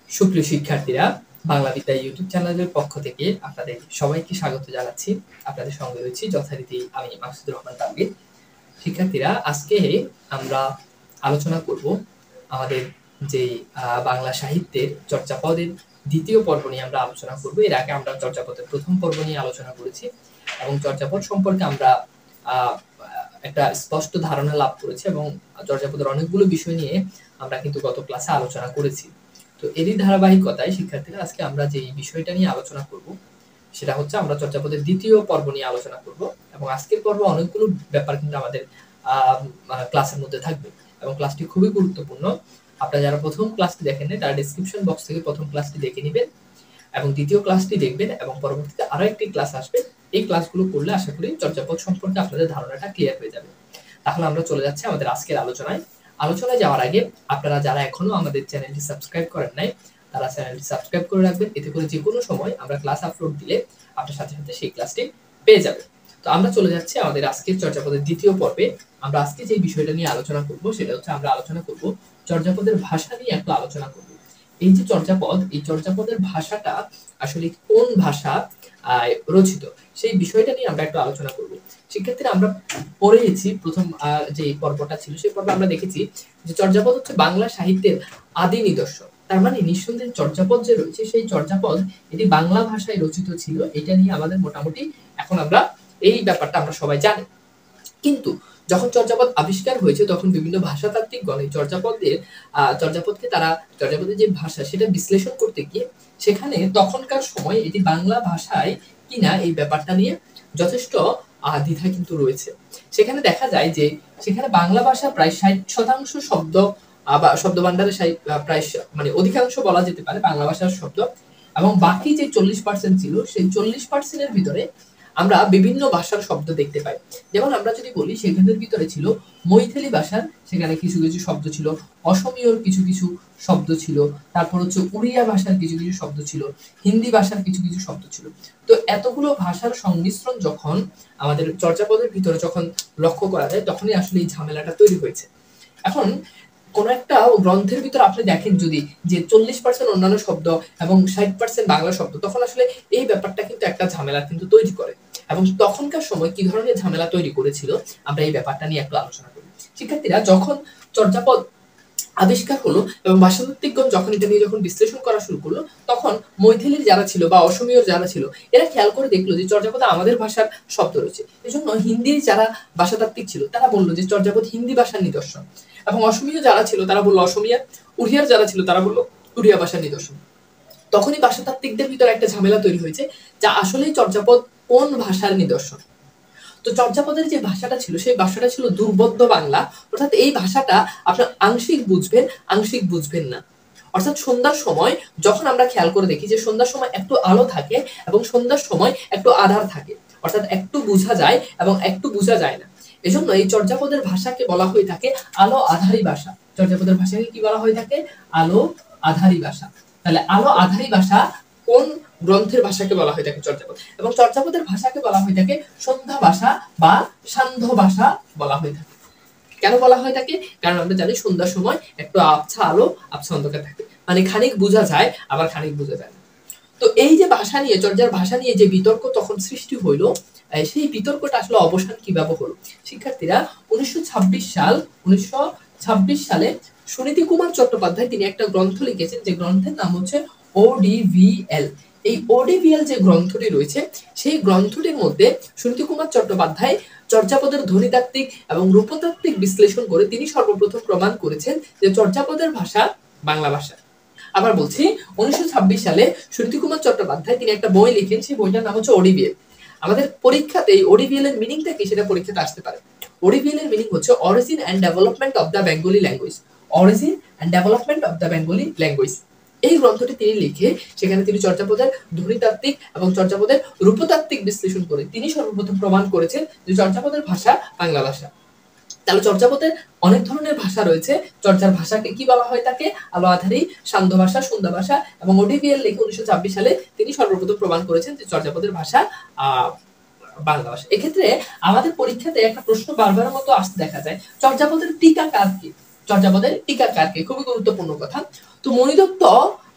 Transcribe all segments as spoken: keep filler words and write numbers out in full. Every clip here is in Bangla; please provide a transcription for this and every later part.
সুপ্রিয় শিক্ষার্থীরা, বাংলা বিদ্যা ইউটিউব চ্যানেলের পক্ষ থেকে আপনাদের সবাইকে স্বাগত জানাচ্ছি। আপনাদের সঙ্গে রয়েছি যথারীতি আমি মাকসুদুর রহমান তানভীর। শিক্ষার্থীরা, আজকে আমরা আলোচনা করব আমাদের যে বাংলা সাহিত্যের চর্যাপদের দ্বিতীয় পর্ব নিয়ে আমরা আলোচনা করব। এর আগে আমরা চর্যাপদের প্রথম পর্ব নিয়ে আলোচনা করেছি এবং চর্যাপদ সম্পর্কে আমরা আহ একটা স্পষ্ট ধারণা লাভ করেছি এবং চর্যাপদের অনেকগুলো বিষয় নিয়ে আমরা কিন্তু গত ক্লাসে আলোচনা করেছি। তো এরই ধারাবাহিকতায় শিক্ষার্থীরা, আজকে আমরা যে বিষয়টা নিয়ে আলোচনা করব সেটা হচ্ছে আমরা চর্যাপদের দ্বিতীয় পর্ব নিয়ে আলোচনা করব এবং আজকের পর্ব অনেকগুলো ব্যাপার কিন্তু আমাদের ক্লাসের মধ্যে থাকবে এবং ক্লাসটি খুবই গুরুত্বপূর্ণ। আপনারা যারা প্রথম ক্লাসটি দেখেন তারা ডেসক্রিপশন বক্স থেকে প্রথম ক্লাসটি দেখে নেবেন এবং দ্বিতীয় ক্লাসটি দেখবেন এবং পরবর্তীতে আরো একটি ক্লাস আসবে। এই ক্লাসগুলো করলে আশা করি চর্যাপদ সম্পর্কে আপনাদের ধারণাটা ক্লিয়ার হয়ে যাবে। তাহলে আমরা চলে যাচ্ছি আমাদের আজকের আলোচনায়। আলোচনায় যাওয়ার আগে আপনারা যারা এখনো আমাদের চ্যানেলটি সাবস্ক্রাইব করেন নাই তারা চ্যানেলটি সাবস্ক্রাইব করে রাখবেন। এতে করে যে কোনো সময় আমরা ক্লাস আপলোড দিলে আপনার সাথে সাথে সেই ক্লাসটি পেয়ে যাবেন। তো আমরা চলে যাচ্ছি আমাদের আজকের চর্যাপদের দ্বিতীয় পর্বে। আমরা আজকে যে বিষয়টা নিয়ে আলোচনা করব সেটা হচ্ছে আমরা আলোচনা করব চর্যাপদের ভাষা নিয়ে একটু আলোচনা করব। এই যে চর্যাপদ, এই চর্যাপদের ভাষাটা আসলে কোন ভাষা রচিত সেই বিষয়টা নিয়ে আমরা একটু আলোচনা করব। শিক্ষার্থীরা, আমরা পড়েছি প্রথম যে পর্বটা ছিল সেই পর্বে আমরা দেখেছি যে চর্যাপদ হচ্ছে বাংলা সাহিত্যের আদি নিদর্শন। তার মানে নিঃসন্দেহে চর্যাপদ যে রয়েছে সেই চর্যাপদ এটি বাংলা ভাষায় রচিত ছিল। এটা নিয়ে আমাদের মোটামুটি এখন আমরা এই ব্যাপারটা আমরা সবাই জানি। কিন্তু যখন চর্যাপদ আবিষ্কার হয়েছে তখন বিভিন্ন ভাষাতাত্ত্বিকগণ এই চর্যাপদের আহ চর্যাপদকে তারা চর্যাপদের যে ভাষা সেটা বিশ্লেষণ করতে গিয়ে সেখানে তখনকার সময় এটি বাংলা ভাষায় কিনা এই ব্যাপারটা নিয়ে যথেষ্ট দ্বিধা কিন্তু রয়েছে। সেখানে দেখা যায় যে সেখানে বাংলা ভাষা প্রায় ষাট শতাংশ শব্দ বা শব্দ ভান্ডারে প্রায় মানে অধিকাংশ বলা যেতে পারে বাংলা ভাষার শব্দ, এবং বাকি যে চল্লিশ পার্সেন্ট ছিল সেই চল্লিশ পার্সেন্টের ভিতরে আমরা বিভিন্ন ভাষার শব্দ দেখতে পাই। যেমন আমরা যদি বলি সেখানের ভিতরে ছিল মৈথিলি ভাষার, সেখানে কিছু কিছু শব্দ ছিল, অসমীয়র কিছু কিছু শব্দ ছিল, তারপর হচ্ছে উড়িয়া ভাষার কিছু কিছু শব্দ ছিল, হিন্দি ভাষার কিছু কিছু শব্দ ছিল। তো এতগুলো ভাষার সংমিশ্রণ যখন আমাদের চর্যাপদের ভিতরে যখন লক্ষ্য করা যায় তখনই আসলে এই ঝামেলাটা তৈরি হয়েছে। এখন কোন একটা গ্রন্থের ভিতর আপনি দেখেন যদি যে চল্লিশ পার্সেন্ট অন্যান্য শব্দ এবং ষাট পার্সেন্ট বাংলা শব্দ, তখন আসলে এই ব্যাপারটা কিন্তু একটা ঝামেলা কিন্তু তৈরি করে। এবং তখনকার সময় কি ধরনের ঝামেলা তৈরি করেছিল আমরা এই ব্যাপারটা নিয়ে একটু আলোচনা করি। শিক্ষার্থীরা, যখন চর্যাপদ আবিষ্কার হলো এবং ভাষাতাত্ত্বিকগণ যখন এটা নিয়ে যখন বিশ্লেষণ করা শুরু করলো তখন মৈথিলির যারা ছিল বা অসমীয়র যারা ছিল এরা খেয়াল করে দেখলো যে চর্যাপদে আমাদের ভাষার শব্দ রয়েছে। এই জন্য হিন্দির যারা ভাষাতাত্ত্বিক ছিল তারা বললো যে চর্যাপদ হিন্দি ভাষার নিদর্শন, এবং অসমীয় যারা ছিল তারা বললো অসমিয়া, উড়িয়ার যারা ছিল তারা বললো উড়িয়া ভাষার নিদর্শন। তখনই ভাষাতাত্ত্বিকদের ভিতরে একটা ঝামেলা তৈরি হয়েছে যা আসলেই চর্যাপদ কোন ভাষার নিদর্শন। তো চর্যাপদের যে ভাষাটা ছিল সেই ভাষাটা ছিল দুর্বোধ্য বাংলা, অর্থাৎ এই ভাষাটা আপনার আংশিক বুঝবেন আংশিক বুঝবেন না। অর্থাৎ সন্ধ্যার সময় যখন আমরা খেয়াল করে দেখি যে সন্ধ্যার সময় একটু আলো থাকে এবং সন্ধ্যার সময় একটু আধার থাকে, অর্থাৎ একটু বোঝা যায় এবং একটু বোঝা যায় না। এজন্য এই চর্যাপদের ভাষাকে বলা হয়ে থাকে আলো আধারী ভাষা। চর্যাপদের ভাষাকে কি বলা হয়ে থাকে? আলো আধারী ভাষা। তাহলে আলো আধারী ভাষা কোন গ্রন্থের ভাষাকে বলা হয়ে থাকে? চর্যাপদ। এবং চর্যাপদের ভাষাকে বলা হয়ে থাকে সন্ধ্যা ভাষা বা সান্ধ্য ভাষা বলা হয়ে থাকে। কেন বলা হয়ে থাকে? কারণ আমরা জানি সন্ধ্যার সময় একটু আবছা আলো আবছা অন্ধকার থাকে, মানে খানিক বোঝা যায় আবার খানিক বোঝা যায় না। তো এই যে ভাষা নিয়ে চর্যার ভাষা নিয়ে যে বিতর্ক তখন সৃষ্টি হইল, সেই বিতর্কটা আসলে অবসান কিভাবে হলো? শিক্ষার্থীরা, উনিশশো ছাব্বিশ সাল উনিশশো ছাব্বিশ সালে সুনীতি কুমার চট্টোপাধ্যায় তিনি একটা গ্রন্থ লিখেছেন যে গ্রন্থের নাম হচ্ছে ও ডি ভি এল। এই ও ডি ভি এল যে গ্রন্থটি রয়েছে সেই গ্রন্থটির মধ্যে সুনীতি কুমার চট্টোপাধ্যায় চর্যাপদের ধ্বনিতাত্ত্বিক এবং রূপতাত্ত্বিক বিশ্লেষণ করে তিনি সর্বপ্রথম প্রমাণ করেছেন যে চর্যাপদের ভাষা বাংলা ভাষা। আবার বলছি, উনিশশো ছাব্বিশ সালে সুনীতি কুমার চট্টোপাধ্যায় তিনি একটা বই লিখেন, সেই বইটার নাম হচ্ছে ও ডি ভি এল। আমাদের পরীক্ষাতে ও ডি ভি এল এর মিনিংটা কি সেটা পরীক্ষাতে আসতে পারে। ও ডি ভি এল এর মিনিং হচ্ছে origin and development of the Bengali language. Origin and development of the Bengali language এই গ্রন্থটি তিনি লিখে সেখানে তিনি চর্যাপদের ধ্বনিতাত্ত্বিক এবং চর্যাপদের রূপতাত্ত্বিক বিশ্লেষণ করে তিনি সর্বপ্রথম প্রমাণ করেছেন যে চর্যাপদের ভাষা বাংলা ভাষা। তাহলে চর্যাপদের অনেক ধরনের ভাষা রয়েছে। চর্যার ভাষাকে কি বলা হয়? তাকে আলো আধারী, সান্ধ্য ভাষা, সন্ধ্যা ভাষা, এবং ও ডি ভি এল লিখে উনিশশো ছাব্বিশ সালে তিনি সর্বপ্রথম প্রমাণ করেছেন যে চর্যাপদের ভাষা আহ বাংলা ভাষা। এক্ষেত্রে আমাদের পরীক্ষাতে একটা প্রশ্ন বারবার মতো আসতে দেখা যায়, চর্যাপদের টিকাকার কি? চর্যাপদের টিকাকার কি? খুবই গুরুত্বপূর্ণ কথা। তো মণি দত্ত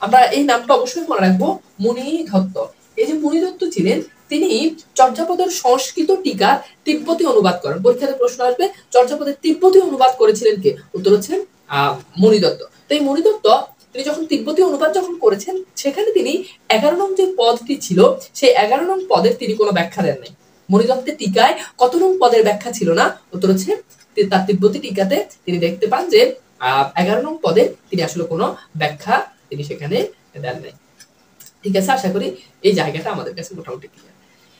আমরা এই নামটা অবশ্যই মনে রাখবো, মুনি দত্ত। এই যে মুনি দত্ত ছিলেন, তিনি চর্যাপদের সংস্কৃত টিকার তিব্বতী অনুবাদ করেন। পরীক্ষাতে প্রশ্ন আসবে চর্যাপদের তিব্বতী অনুবাদ করেছিলেন কে? উত্তর হচ্ছে আহ মুনি দত্ত। তো এই মুনি দত্ত তিনি যখন তিব্বতী অনুবাদ যখন করেছেন, সেখানে তিনি এগারো নং যে পদটি ছিল, সেই এগারো নং পদের তিনি কোনো ব্যাখ্যা দেন নাই। মুনি দত্তের টিকায় কত নং পদের ব্যাখ্যা ছিল না? উত্তর হচ্ছে তার তিব্বতী টিকাতে তিনি দেখতে পান যে আহ এগারো নং পদে তিনি আসলে কোনো ব্যাখ্যা তিনি সেখানে দেন নাই। ঠিক আছে, আশা করি এই জায়গাটা আমাদের কাছে মোটামুটি ক্লিয়ার।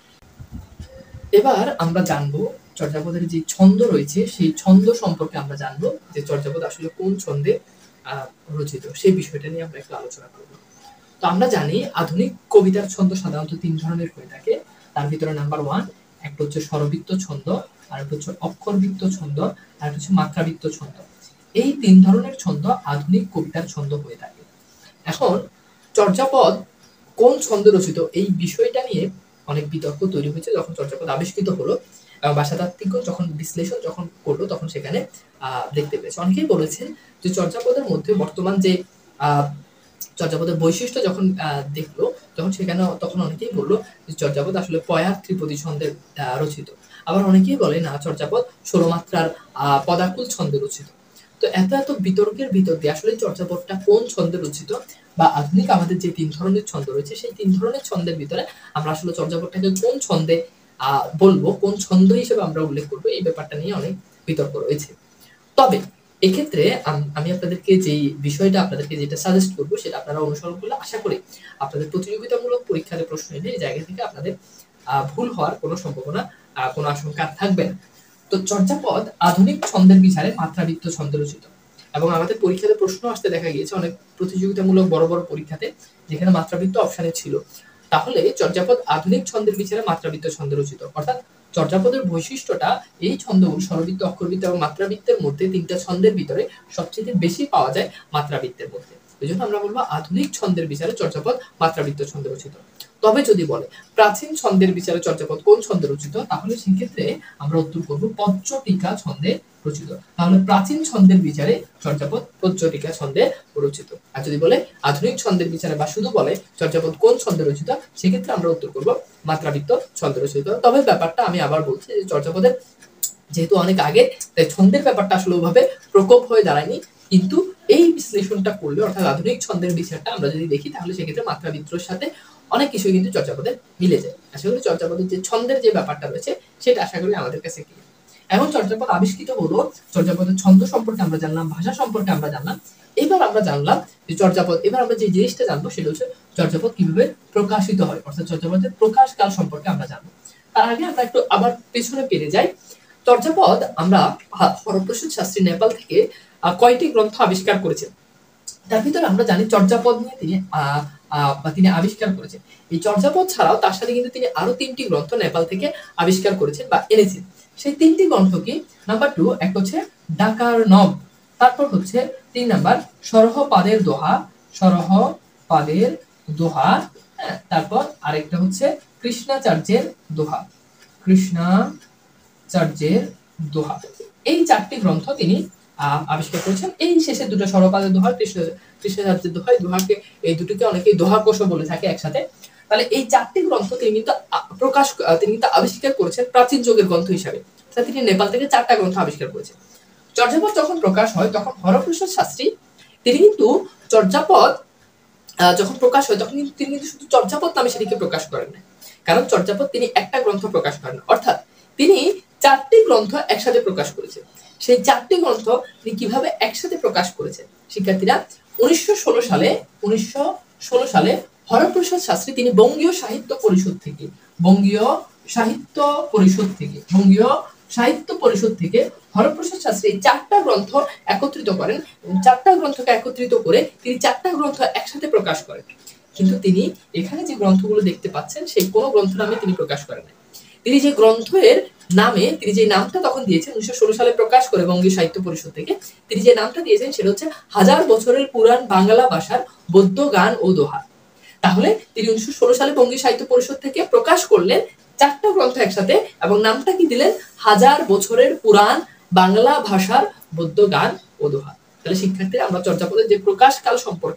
এবার আমরা জানবো চর্যাপদের যে ছন্দ রয়েছে, সেই ছন্দ সম্পর্কে আমরা জানবো যে চর্যাপদ আসলে কোন ছন্দে আহ রচিত, সেই বিষয়টা নিয়ে আমরা একটু আলোচনা করব। তো আমরা জানি আধুনিক কবিতার ছন্দ সাধারণত তিন ধরনের হয়ে থাকে। তার ভিতরে নাম্বার ওয়ান, একটা হচ্ছে স্বরবৃত্ত ছন্দ, আর একটা হচ্ছে অক্ষরবৃত্ত ছন্দ, আর একটা হচ্ছে মাত্রাবৃত্ত ছন্দ। এই তিন ধরনের ছন্দ আধুনিক কবিতার ছন্দ হয়ে থাকে। এখন চর্যাপদ কোন ছন্দে রচিত, এই বিষয়টা নিয়ে অনেক বিতর্ক তৈরি হয়েছে যখন চর্যাপদ আবিষ্কৃত হলো, ভাষাতাত্ত্বিক যখন বিশ্লেষণ যখন করলো, তখন সেখানে আহ দেখতে পেয়েছে। অনেকেই বলেছেন যে চর্যাপদের মধ্যে বর্তমান যে আহ চর্যাপদের বৈশিষ্ট্য যখন দেখলো, তখন সেখানে তখন অনেকেই বললো যে চর্যাপদ আসলে পয়ার ত্রিপদী ছন্দে রচিত। আবার অনেকেই বলে না, চর্যাপদ ষোলো মাত্রার আহ পদাকুল ছন্দে রচিত। তো এত এত বিতর্কের ভিতর দিয়ে আসলে চর্যাপদটা কোন ছন্দে রচিত, বা আধুনিক আমাদের যে তিন ধরনের ছন্দ রয়েছে, সেই তিন ধরনের ছন্দের ভিতরে আমরা আসলে চর্যাপদটাকে কোন ছন্দে আহ বলবো, কোন ছন্দ হিসেবে আমরা উল্লেখ করবো, এই ব্যাপারটা নিয়ে অনেক বিতর্ক রয়েছে। তবে এক্ষেত্রে আমি আপনাদেরকে যে বিষয়টা আপনাদেরকে যেটা সাজেস্ট করবো, সেটা আপনারা অনুসরণ করলে আশা করি আপনাদের প্রতিযোগিতামূলক পরীক্ষার প্রশ্ন এলে এই জায়গা থেকে আপনাদের আহ ভুল হওয়ার কোনো সম্ভাবনা, আহ কোনো আশঙ্কা থাকবে না। তো চর্যাপদ আধুনিক ছন্দের বিচারে মাত্রাবৃত্ত ছন্দে রচিত, এবং আমাদের পরীক্ষাতে প্রশ্ন আসতে দেখা গিয়েছে অনেক প্রতিযোগিতামূলক বড় বড় পরীক্ষাতে, যেখানে মাত্রাবৃত্ত অপশনে ছিল। তাহলে চর্যাপদ আধুনিক ছন্দের বিচারে মাত্রাবৃত্ত ছন্দে রচিত, অর্থাৎ চর্যাপদের বৈশিষ্ট্যটা এই ছন্দগুলো স্বরবৃত্ত, অক্ষরবৃত্ত এবং মাত্রাবৃত্তের মধ্যে তিনটা ছন্দের ভিতরে সবচেয়ে বেশি পাওয়া যায় মাত্রাবৃত্তের মধ্যে। এই জন্য আমরা বলবো আধুনিক ছন্দের বিচারে চর্যাপদ মাত্রাবৃত্ত ছন্দে রচিত। তবে যদি বলে প্রাচীন ছন্দের বিচারে চর্যাপদ কোন ছন্দে রচিত, তাহলে সেক্ষেত্রে আমরা উত্তর করবো পঞ্চটিকা ছন্দে রচিত। তাহলে প্রাচীন ছন্দের বিচারে চর্যাপদ পঞ্চটিকা ছন্দে রচিত। আর যদি বলে আধুনিক ছন্দের বিচারে বা শুধু বলে চর্যাপদ কোন ছন্দে রচিত, সেক্ষেত্রে আমরা উত্তর করব মাত্রাবৃত্ত ছন্দে রচিত। তবে ব্যাপারটা আমি আবার বলছি যে চর্যাপদের যেহেতু অনেক আগে, তাই ছন্দের ব্যাপারটা আসলে ওইভাবে প্রকোপ হয়ে দাঁড়ায়নি, কিন্তু এই বিশ্লেষণটা করলে অর্থাৎ আধুনিক ছন্দের বিচারটা আমরা যদি দেখি, তাহলে সেক্ষেত্রে মাত্রাবৃত্তর সাথে অনেক কিছু কিন্তু চর্যাপদের মিলে যায়। আশা করি চর্যাপদের যে ছন্দের যে ব্যাপারটা রয়েছে সেটা আশা করি আমাদের কাছে ক্লিয়ার। এখন চর্যাপদ আবিষ্কৃত হলো, চর্যাপদের ছন্দ সম্পর্কে আমরা জানলাম, ভাষা সম্পর্কে আমরা জানলাম। এবার আমরা জানলাম যে চর্যাপদ, এবার আমরা যে জিনিসটা জানবো সেটা হচ্ছে চর্যাপদ কিভাবে প্রকাশিত হয়, অর্থাৎ চর্যাপদের প্রকাশ কাল সম্পর্কে আমরা জানবো। তার আগে আমরা একটু আবার পেছনে ফিরে যাই। চর্যাপদ আমরা হরপ্রসাদ শাস্ত্রী নেপাল থেকে কয়টি গ্রন্থ আবিষ্কার করেছেন, তার ভিতরে আমরা জানি চর্যাপদ নিয়ে তিনি আহ বা তিনি আবিষ্কার করেছেন। এই চর্যাপদ ছাড়াও তার সাথে কিন্তু তিনি আরো তিনটি গ্রন্থ নেপাল থেকে আবিষ্কার করেছেন বা এনেছেন। সেই তিনটি গ্রন্থ কি? নাম্বার টু, এক হচ্ছে ডাকার নব, তারপর হচ্ছে তিন নাম্বার সরহ পাদের দোহা, সরহ পাদের দোহা, তারপর আরেকটা হচ্ছে কৃষ্ণাচার্যের দোহা, কৃষ্ণাচার্যের দোহা। এই চারটি গ্রন্থ তিনি আবিষ্কার করেছেন। এই শেষে দুটো সরপাদের দোহা, কৃষ্ণ কৃষ্ণাচার্যের দোহা, এই দোহাকে এই দুটিকে অনেকে দোহা কোষও বলে থাকে একসাথে। তাহলে এই চারটি গ্রন্থ তিনি কিন্তু প্রকাশ তিনি কিন্তু আবিষ্কার করেছেন প্রাচীন যুগের গ্রন্থ হিসাবে। তিনি নেপাল থেকে চারটা গ্রন্থ আবিষ্কার করেছেন। চর্যাপদ যখন প্রকাশ হয় তখন হরপ্রসাদ শাস্ত্রী তিনি কিন্তু চর্যাপদ যখন প্রকাশ হয় তখন কিন্তু তিনি কিন্তু শুধু চর্যাপদ নামে সেটিকে প্রকাশ করেন না, কারণ চর্যাপদ তিনি একটা গ্রন্থ প্রকাশ করেন, অর্থাৎ তিনি চারটি গ্রন্থ একসাথে প্রকাশ করেছেন। সেই চারটি গ্রন্থ তিনি কিভাবে একসাথে প্রকাশ করেছেন, শিক্ষার্থীরা উনিশশো ষোলো সালে উনিশশো ষোলো সালে হরপ্রসাদ শাস্ত্রী তিনি বঙ্গীয় সাহিত্য পরিষদ থেকে বঙ্গীয় সাহিত্য পরিষদ থেকে বঙ্গীয় সাহিত্য পরিষদ থেকে হরপ্রসাদ শাস্ত্রী এই চারটা গ্রন্থ একত্রিত করেন। চারটা গ্রন্থকে একত্রিত করে তিনি চারটা গ্রন্থ একসাথে প্রকাশ করেন। কিন্তু তিনি এখানে যে গ্রন্থগুলো দেখতে পাচ্ছেন সেই কোনো গ্রন্থ নামে তিনি প্রকাশ করেন না। তিনি যে গ্রন্থের নামে তিনি যে নামটা তখন দিয়েছেন উনিশশো ষোলো সালে প্রকাশ করে বঙ্গীয় সাহিত্য পরিষদ থেকে, তিনি যে নামটা দিয়েছেন সেটা হচ্ছে হাজার বছরের পুরাণ বাংলা ভাষার গদ্য গান ও দোহা। তাহলে তিনি উনিশশো ষোলো সালে বঙ্গীয় সাহিত্য পরিষদ থেকে প্রকাশ করলেন চারটা গ্রন্থ একসাথে, এবং নামটা কি দিলেন? হাজার বছরের পুরাণ বাংলা ভাষার গদ্য গান ও দোহা। তাহলে শিক্ষার্থীরা আমরা চর্যাপদের যে প্রকাশ কাল সম্পর্কেও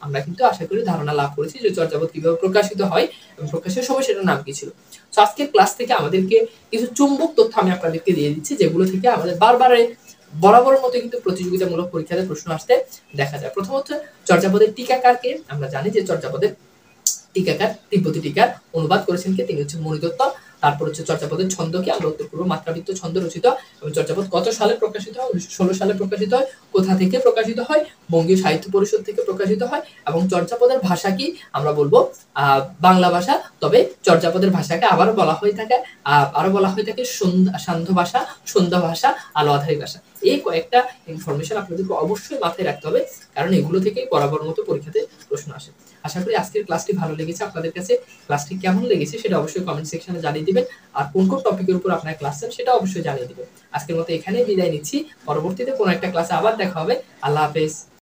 আমরা কিন্তু আশা করি ধারণা লাভ করেছি যে চর্যাপদ কিভাবে প্রকাশিত হয় এবং প্রকাশের সময় সেটার নাম কি ছিল। তো আজকের ক্লাস থেকে আমাদেরকে কিছু চুম্বক তথ্য আমি আপনাদেরকে দিয়ে দিচ্ছি, যেগুলো থেকে আমাদের বারবার বরাবর মতো কিন্তু প্রতিযোগিতামূলক পরীক্ষাতে প্রশ্ন আসতে দেখা যায়। প্রথমত চর্যাপদের টিকাকারকে আমরা জানি যে চর্যাপদের টিকাকার তিব্বতী টিকার অনুবাদ করেছেন কে, তিনি হচ্ছেন মণি দত্ত। তারপর হচ্ছে চর্যাপদের ছন্দ কি, আমরা উত্তর পূর্ব মাত্রাবৃত্ত ছন্দ রচিত। এবং চর্যাপদ কত সালে প্রকাশিত হয়? উনিশশো ষোলো সালে প্রকাশিত হয়। কোথা থেকে প্রকাশিত হয়? বঙ্গীয় সাহিত্য পরিষদ থেকে প্রকাশিত হয়। এবং চর্যাপদের ভাষা কি, আমরা বলবো আহ বাংলা ভাষা, তবে চর্যাপদের ভাষাকে আবার বলা হয়ে থাকে আহ আরো বলা হয়ে থাকে সান্ধ্য ভাষা, সন্ধ্যা ভাষা, আলোয়াধারী ভাষা। এই কয়েকটা ইনফরমেশন আপনাদেরকে অবশ্যই মাথায় রাখতে হবে, কারণ এগুলো থেকেই বরাবর মতো পরীক্ষাতে প্রশ্ন আসে। আশা করি আজকের ক্লাসটি ভালো লেগেছে আপনাদের কাছে। ক্লাসটি কেমন লেগেছে সেটা অবশ্যই কমেন্ট সেকশনে জানিয়ে দিবেন, আর কোন কোন টপিকের উপর আপনার ক্লাস চান সেটা অবশ্যই জানিয়ে দিবেন। আজকের মতো এখানেই বিদায় নিচ্ছি, পরবর্তীতে কোনো একটা ক্লাসে আবার দেখা হবে। আল্লাহ হাফেজ।